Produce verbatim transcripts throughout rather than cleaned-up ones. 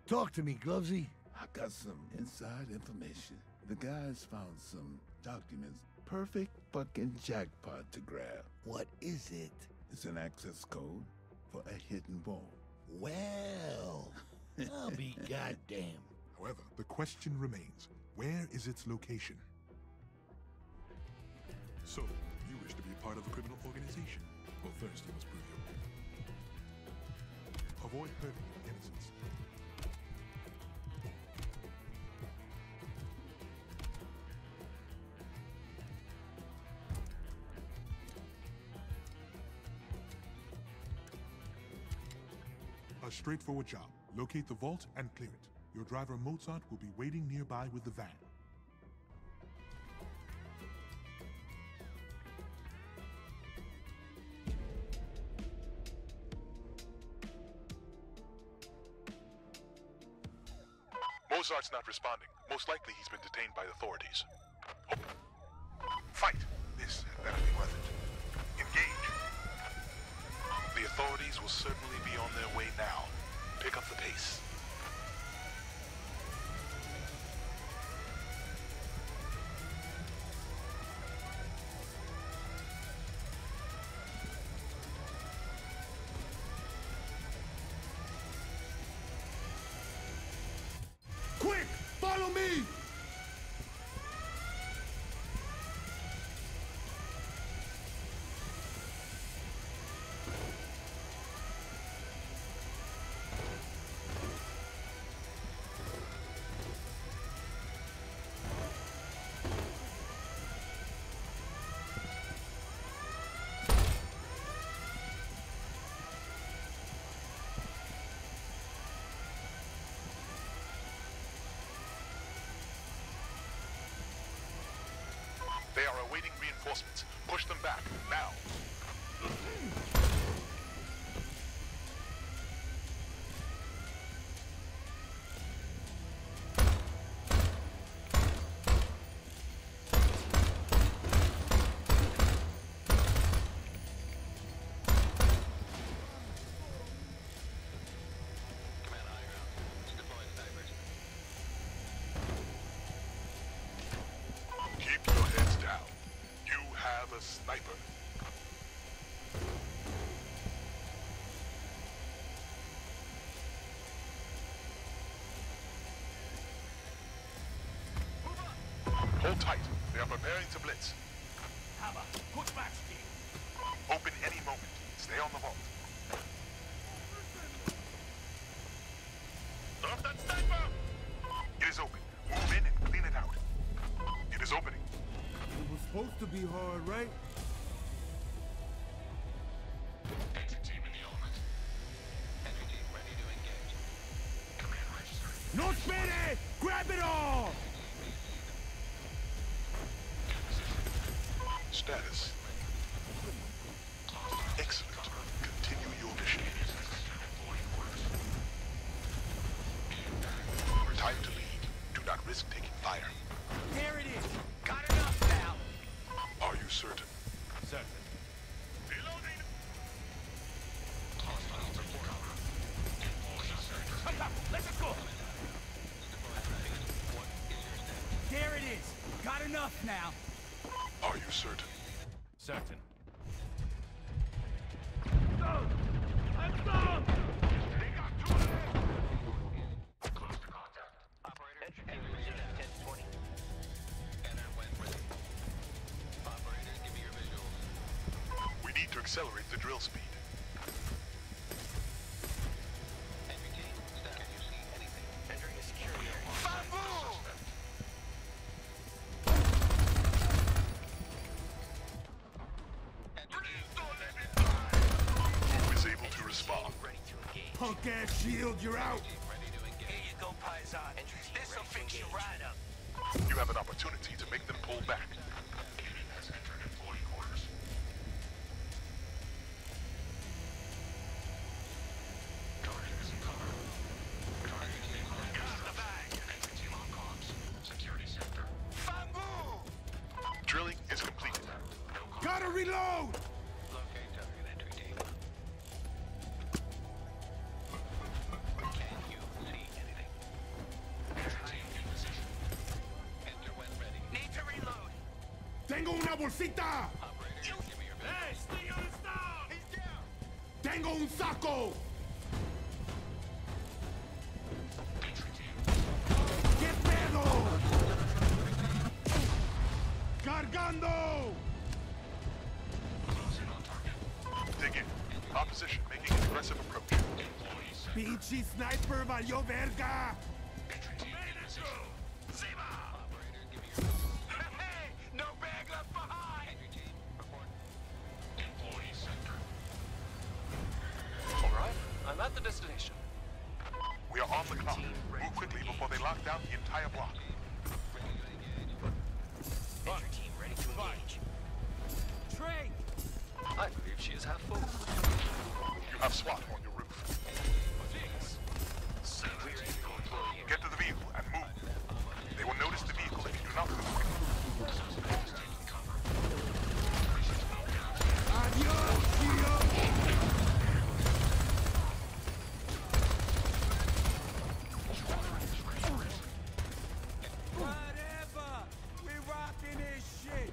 Talk to me, Glovesy. I got some inside information. The guys found some documents. Perfect fucking jackpot to grab. What is it? It's an access code for a hidden vault. Well, I'll be goddamn. However, the question remains, where is its location? So, you wish to be a part of a criminal organization? Well, first you must prove your worth. Avoid hurting your innocents. A straightforward job. Locate the vault and clear it. Your driver Mozart will be waiting nearby with the van. Mozart's not responding. Most likely he's been detained by authorities. Oh. Fight! This had better be worth it. Engage! The authorities will certainly be on their way now. Pick up the pace. Quick! Follow me! They are awaiting reinforcements. Push them back, now. Keep your heads down. You have a sniper. Hold tight. They are preparing to blitz. Hammer, push back, Steve. Open any moment. Stay on the vault. Drop that sniper! It is open. Move in and clean it out. It is opening. It was supposed to be hard, right? Entry team in the element. Entry team ready to engage. Command registered. No spinning! Grab it all! Status. Excellent. Continue your mission. Time to leave. Do not risk taking fire. There it is. Got enough now. Are you certain? Certain. Reloading. Come back. Let's go. There it is. Got enough now. Are you certain? Certain. Go! Let's go! They got two of them! Close to contact. Operator, entry team resumed at ten twenty. And then when ready. Operator, give me your visuals. We need to accelerate the drill speed. Entry team, staff, can you see anything? Entering a security area. Bamboo! Who is able to respond? Ready to engage. Punk-ass shield, you're out! Ready to engage. Here you go, Paisan. This'll fix you right up. You have an opportunity to make them pull back. Unit has entered employee quarters. Target is in cover. Target is in cover. Got the bag. Entry team on comms. Security sector. Bamboo! Drilling is completed. Gotta reload! Locate target, entry team. Can you see anything? bolsita! Operator, give me your visuals. Hey, stay on his down! He's down! Tengo un saco! ¡Qué pedo! ¡Cargando! Dig in. Opposition making an aggressive approach. Pinche sniper valió verga! Operator, give me your visuals. Hey! No bag left behind! Entry team, report. All right, I'm at the destination. We are on the clock. Move quickly before they lock down the entire block. Ready to engage. Entry team ready to engage. Trey! I believe she is half full. You have SWAT on your roof. Get to the vehicle and move. They will notice the vehicle if you do not move. Adios, tío! Whatever! We rocking this shit!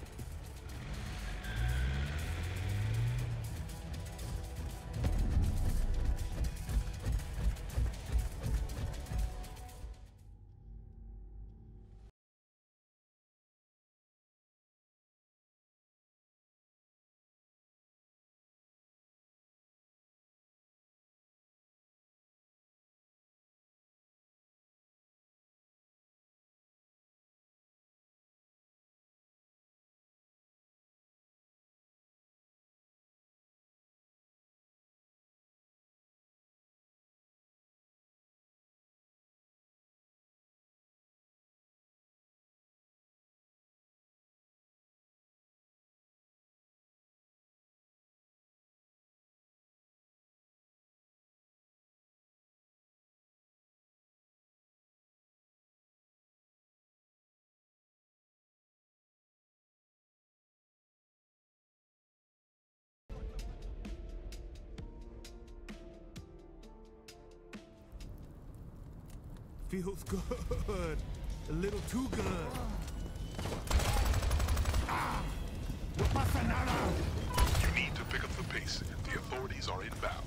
Feels good. A little too good. Ah! No pasa nada! You need to pick up the pace. The authorities are inbound.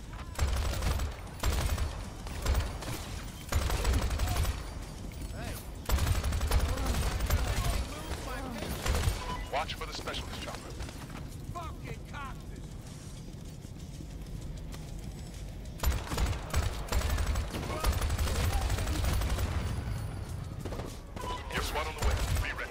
Watch for the specialist chopper. Fucking copters! Your SWAT on the way. Be ready.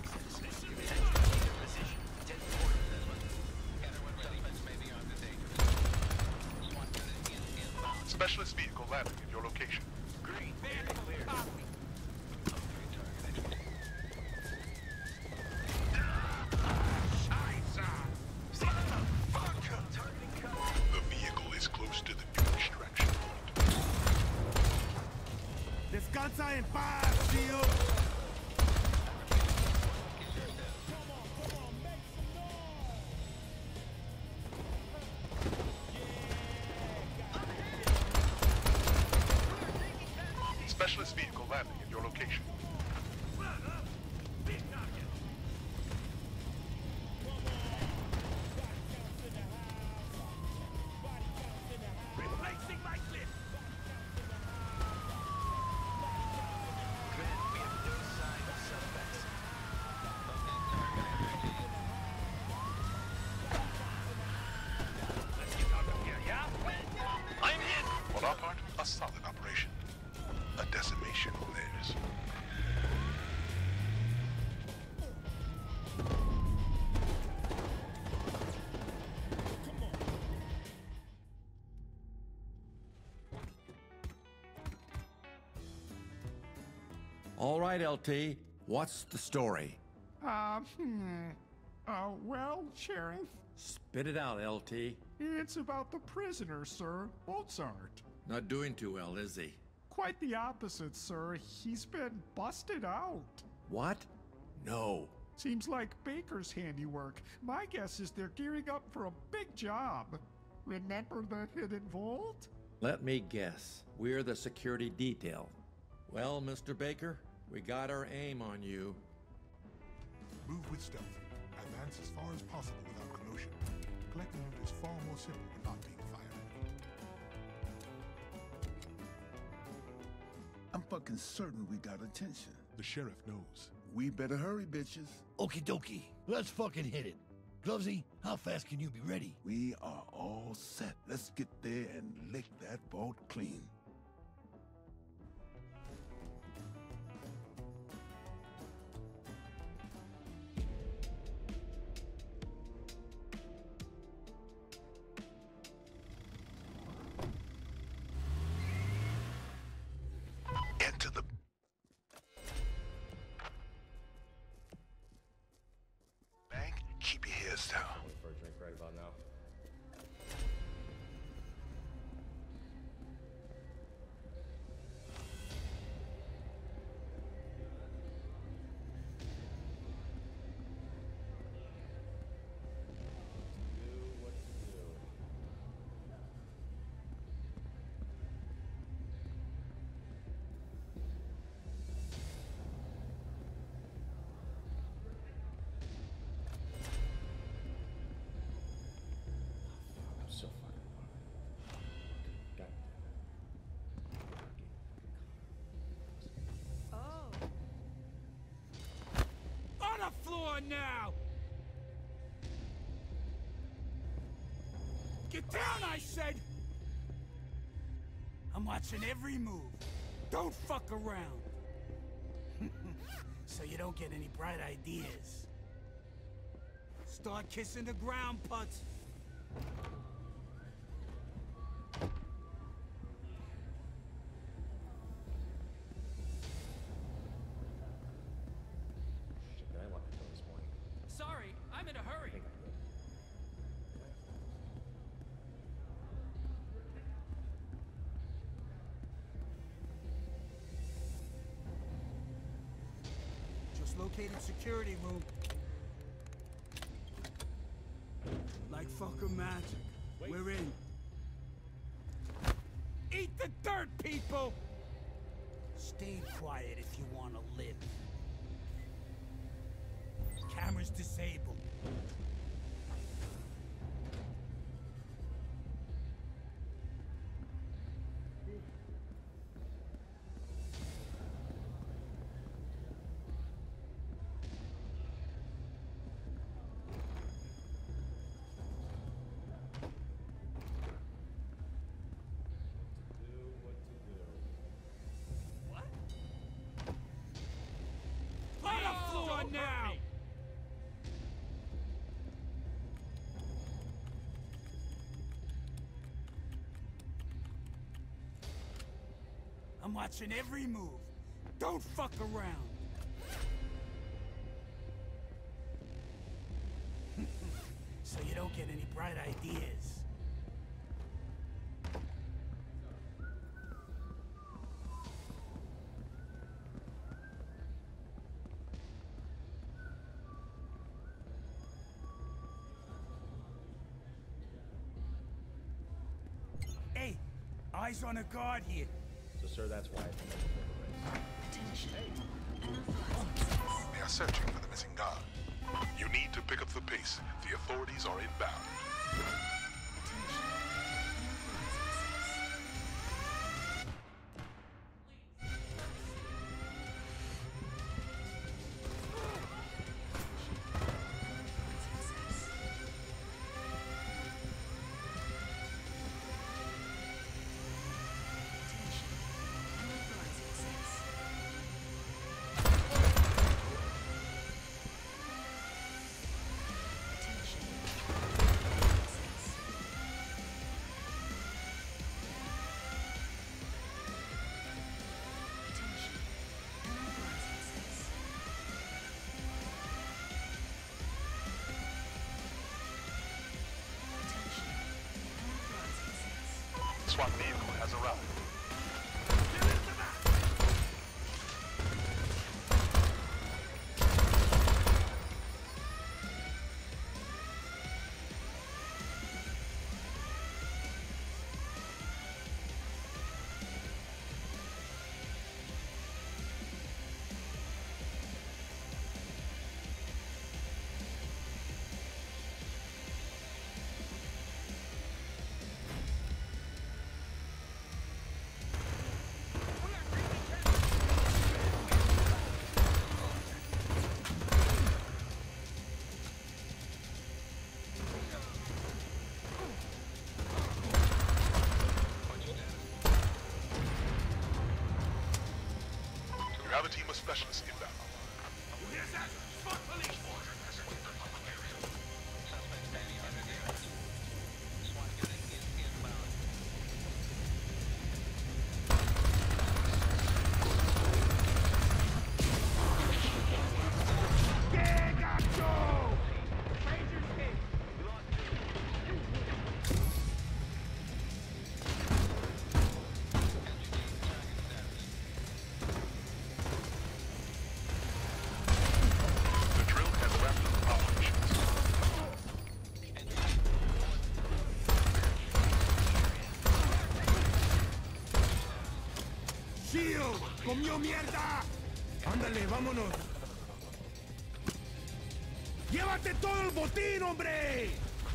Specialist vehicle landing at your location. Green, very clear. Copy. The vehicle is close to the new extraction point. Descansa en paz, tío! Specialist vehicle landing at your location. Replacing my clip! We have no sign of suspects. Let's get out of here, yeah? I'm hit! On our part, a solid operation. A decimation on theirs. All right, L T, what's the story? Uh, hmm. Uh, well, Sheriff, Spit it out, L T. it's about the prisoner, sir, Mozart. Not doing too well, is he? Quite the opposite, sir. He's been busted out. What? No. Seems like Baker's handiwork. My guess is they're gearing up for a big job. Remember the hidden vault? Let me guess. We're the security detail. Well, Mister Baker, we got our aim on you. Move with stealth. At advance as far as possible without commotion. Collecting loot is far more simple when not being fired. I'm fucking certain we got attention. The sheriff knows. We better hurry, bitches. Okie dokie. Let's fucking hit it. Glovesy, how fast can you be ready? We are all set. Let's get there and lick that vault clean. Enter the... bank. Keep your heads down. Wait for a drink right about now. Do what to do. I'm so fucking loud. God Oh. On the floor now! Get down, I said! I'm watching every move. Don't fuck around. So you don't get any bright ideas. Start kissing the ground, putz. Shit, man, I locked the door this morning. Sorry, I'm in a I hurry. think I did. Just located security room. Like fucking magic. Wait. We're in. Eat the dirt, people! Stay quiet if you want to live. Camera's disabled. Do what to do. What? On the floor now! I'm watching every move. Don't fuck around. So you don't get any bright ideas. Hey, eyes on a guard here. So, sir, that's why I think I They are searching for the missing guard. You need to pick up the pace. The authorities are inbound. SWAT vehicle has arrived. have a team of specialists inbound. ¡Shield! ¡Comió mierda! ¡Ándale, vámonos! ¡Llévate todo el botín, hombre!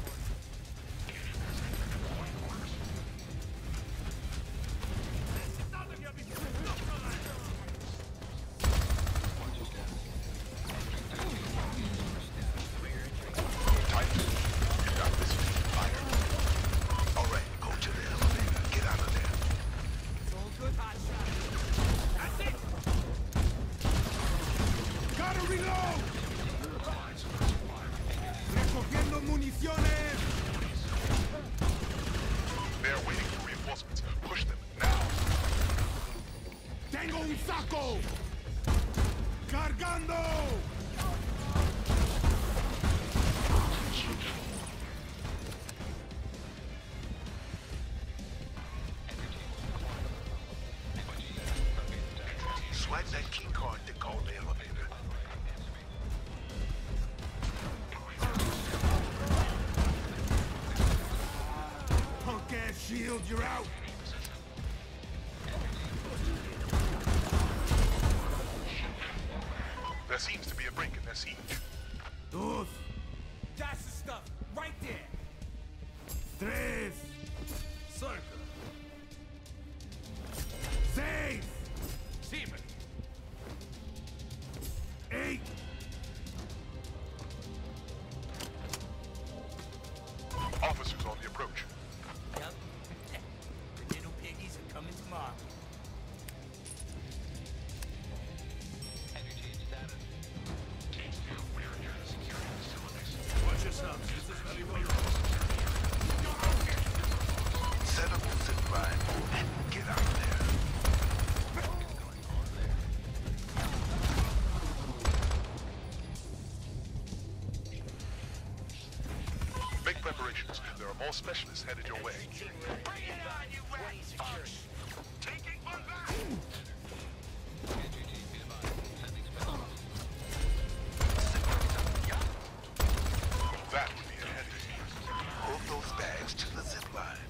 ¡Cargando! Swipe that key card to call the elevator. Punk-ass shield, you're out! There seems to be a break in their siege. Dos. That's the stuff, right there. Tres. Circle. Seis. Seaman. Eight. Officers on the approach. Yep. The little piggies are coming tomorrow. Set up the zip line and get out of there. Make preparations. There are more specialists headed your way. Bring it on, you rat! Taking one back! That would be a headache. Hold those bags to the zip line.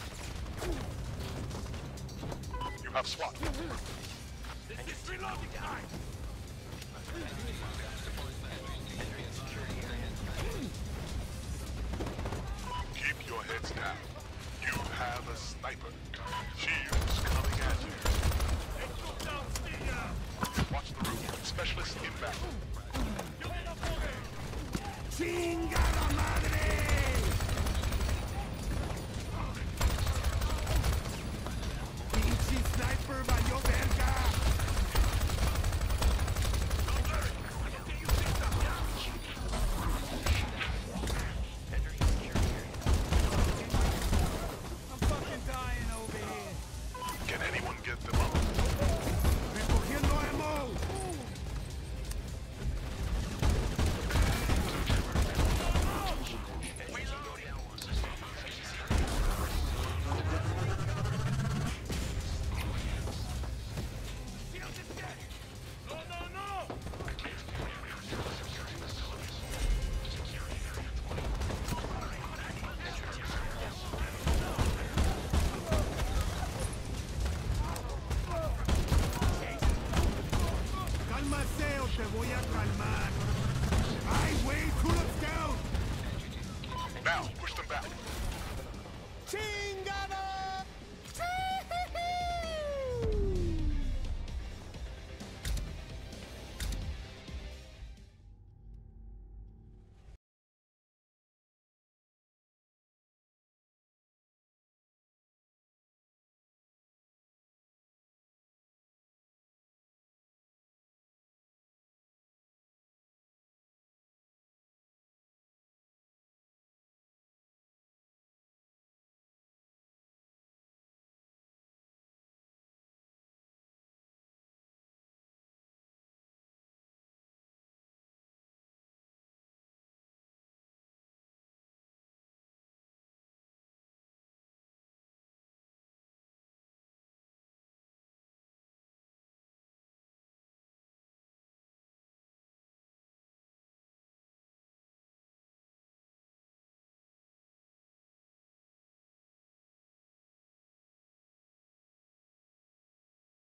You have SWAT. This is reloading time. Keep your heads down. You have a sniper. Shields coming at you. Watch the roof. Specialists inbound. ¡Chingada madre! ¡Pinche sniper valió verga! I'm fucking dying over here. Can anyone get them up? ¡Recogiendo ammo! Cálmase o te voy a calmar. ¡Ay, güey! ¡Tulips down! Now, push them back. ¡Sí!